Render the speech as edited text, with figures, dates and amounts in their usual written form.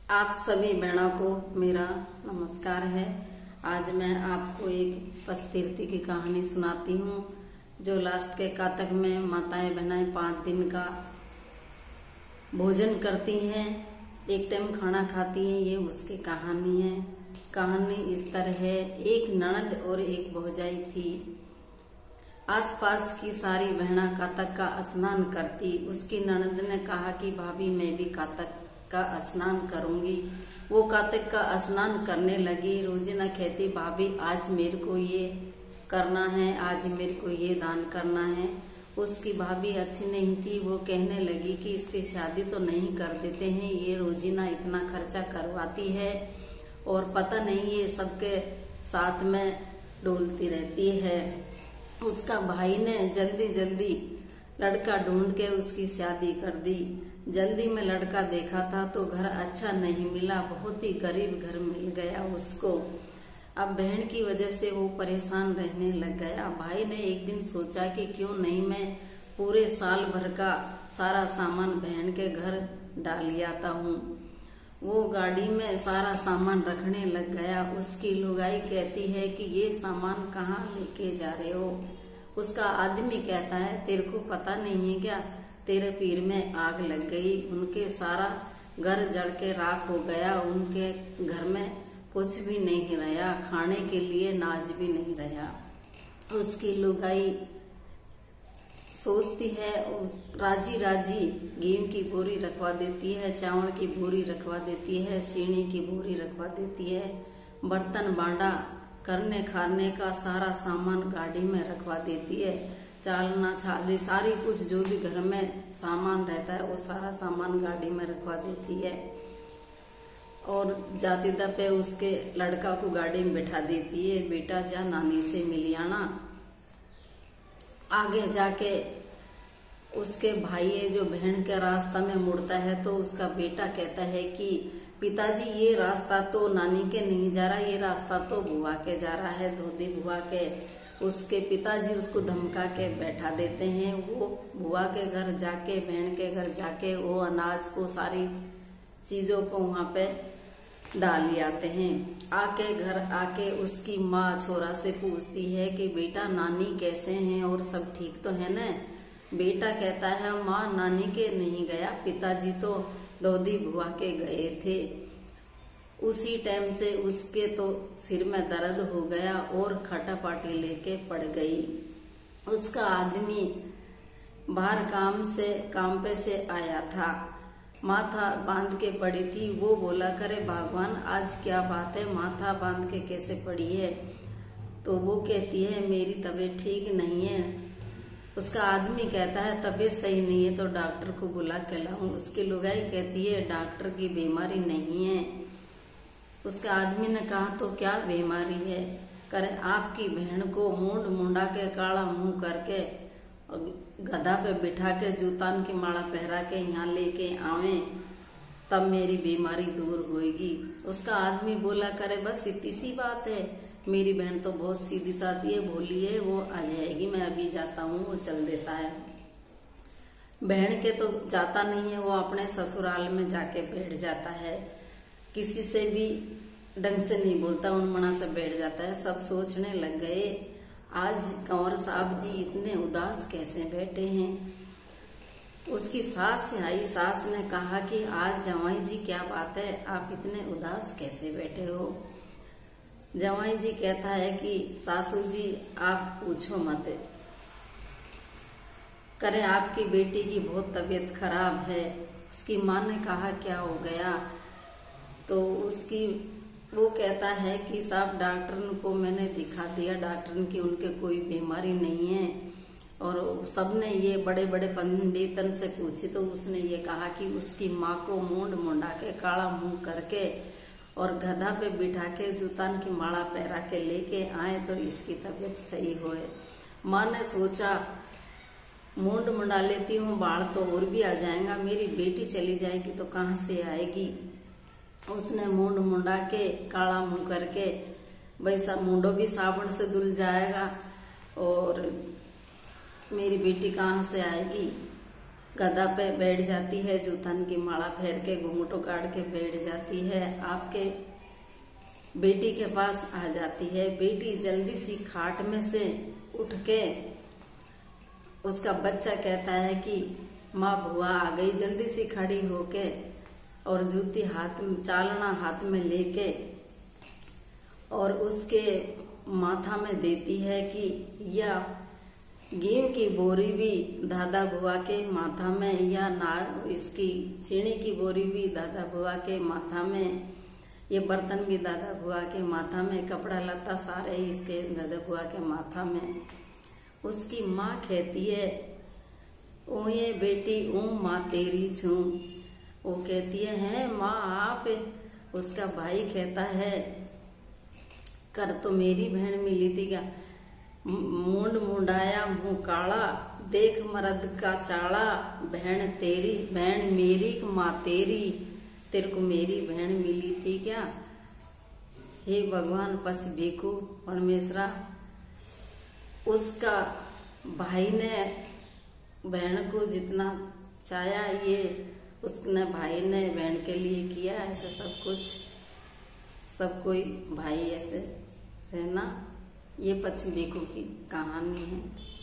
आप सभी बहनों को मेरा नमस्कार है। आज मैं आपको एक पस्तीर्थी की कहानी सुनाती हूँ जो लास्ट के कातक में माताएं बहनें 5 दिन का भोजन करती हैं, एक टाइम खाना खाती हैं। ये उसकी कहानी है। कहानी इस तरह है। एक ननद और एक भौजाई थी। आसपास की सारी बहना कातक का स्नान करती। उसकी ननद ने कहा कि भाभी मैं भी कातक का स्नान करूंगी। वो कातक का स्नान करने लगी। रोजीना कहती भाभी आज मेरे को ये करना है, आज मेरे को ये दान करना है। उसकी भाभी अच्छी नहीं थी। वो कहने लगी कि इसकी शादी तो नहीं कर देते हैं, ये रोजीना इतना खर्चा करवाती है और पता नहीं ये सबके साथ में डोलती रहती है। उसका भाई ने जल्दी जल्दी लड़का ढूंढ के उसकी शादी कर दी। जल्दी में लड़का देखा था तो घर अच्छा नहीं मिला, बहुत ही गरीब घर मिल गया उसको। अब बहन की वजह से वो परेशान रहने लग गया। भाई ने एक दिन सोचा कि क्यों नहीं मैं पूरे साल भर का सारा सामान बहन के घर डाल आता हूँ। वो गाड़ी में सारा सामान रखने लग गया। उसकी लुगाई कहती है कि ये सामान कहाँ लेके जा रहे हो। उसका आदमी कहता है तेरे को पता नहीं है क्या, तेरे पीर में आग लग गई, उनके सारा घर जड़ के राख हो गया, उनके घर में कुछ भी नहीं रहा, खाने के लिए नाज भी नहीं रहा। उसकी लुगाई सोचती है, राजी राजी गेहूं की बोरी रखवा देती है, चावल की बोरी रखवा देती है, चीनी की बोरी रखवा देती है, बर्तन बांडा करने खाने का सारा सामान गाड़ी में रखवा देती है। चालना छाली सारी कुछ जो भी घर में सामान रहता है वो सारा सामान गाड़ी में रखवा देती है। और जाती दफे उसके लड़का को गाड़ी में बैठा देती है, बेटा जा नानी से मिल आना। आगे जाके उसके भाई है जो बहन के रास्ता में मुड़ता है तो उसका बेटा कहता है कि पिताजी ये रास्ता तो नानी के नहीं जा रहा, ये रास्ता तो बुआ के जा रहा है, धोती बुआ के। उसके पिताजी उसको धमका के बैठा देते हैं। वो बुआ के घर जाके बहन के घर जाके वो अनाज को सारी चीजों को वहां पे डाल आते हैं। आके घर आके उसकी माँ छोरा से पूछती है कि बेटा नानी कैसे हैं और सब ठीक तो है न। बेटा कहता है माँ नानी के नहीं गया, पिताजी तो दादी बुआ के गए थे। उसी टाइम से उसके तो सिर में दर्द हो गया और खटापाटी लेके पड़ गई। उसका आदमी बाहर काम पे से आया था, माथा बांध के पड़ी थी। वो बोला करे भगवान आज क्या बात है, माथा बांध के कैसे पड़ी है। तो वो कहती है मेरी तबीयत ठीक नहीं है। उसका आदमी कहता है तबीयत सही नहीं है तो डॉक्टर को बुला के लाऊं। उसकी लुगाई कहती है डॉक्टर की बीमारी नहीं है। उसका आदमी ने कहा तो क्या बीमारी है। करे आपकी बहन को मूंड मुंडा के काला मुंह करके गधा पे बिठा के जूतान की माला पहरा के यहाँ लेके आवे तब मेरी बीमारी दूर होगी। उसका आदमी बोला करे बस इतनी सी बात है, मेरी बहन तो बहुत सीधी सादी है, भोली है, वो आ जाएगी, मैं अभी जाता हूँ। वो चल देता है। बहन के तो जाता नहीं है, वो अपने ससुराल में जाके बैठ जाता है। किसी से भी ढंग से नहीं बोलता, उनमना से बैठ जाता है। सब सोचने लग गए आज कंवर साहब जी इतने उदास कैसे बैठे हैं। उसकी सास आई, सास ने कहा कि आज जवाई जी क्या बात है, आप इतने उदास कैसे बैठे हो। जवाई जी कहता है कि सासू जी आप पूछो मत, करे आपकी बेटी की बहुत तबीयत खराब है। उसकी माँ ने कहा क्या हो गया। तो वो कहता है कि साहब डॉक्टर को मैंने दिखा दिया, डॉक्टर की उनके कोई बीमारी नहीं है। और सबने ये बड़े बड़े पंडितन से पूछी तो उसने ये कहा कि उसकी माँ को मूंड मुंडा के काला मुंह करके और गधा पे बिठा के जूतान की माला पहरा के लेके आए तो इसकी तबीयत सही होए। माँ ने सोचा मूंड मुंडा लेती हूँ, बाढ़ तो और भी आ जाएगा, मेरी बेटी चली जाएगी तो कहाँ से आएगी। उसने मूंड मुंडा के काला मुंह करके वैसा मुंडो भी साबुन से धुल जाएगा और मेरी बेटी कहाँ से आएगी। गधा पे बैठ जाती है, जूतन की माला फेर के घूंघटो काट के बैठ जाती है, आपके बेटी के पास आ जाती है। बेटी जल्दी सी खाट में से उठ के उसका बच्चा कहता है कि माँ बुआ आ गई। जल्दी सी खड़ी होके और जूती हाथ में, चालना हाथ में लेके और उसके माथा में देती है कि यह गेहूं की बोरी भी दादा बुआ के माथा में, या इसकी चीनी की बोरी भी दादा बुआ के माथा में, ये बर्तन भी दादा बुआ के माथा में, कपड़ा लत्ता सारे इसके दादा बुआ के माथा में। उसकी माँ कहती है, ओ ये बेटी ओ माँ तेरी छू। वो कहती है माँ आप। उसका भाई कहता है, कर तो मेरी बहन मिली थी क्या, मुंड मुंडाया मुंह काला, देख मर्द का चाड़ा, बहन तेरी बहन मेरी माँ तेरी, तेरे को मेरी बहन मिली थी क्या। हे भगवान पच भिखु परमेश्वरा। उसका भाई ने बहन को जितना चाहा, ये उसने भाई ने बहन के लिए किया। ऐसे सब कुछ, सब कोई भाई ऐसे रहना, ये पच भिखु की कहानी है।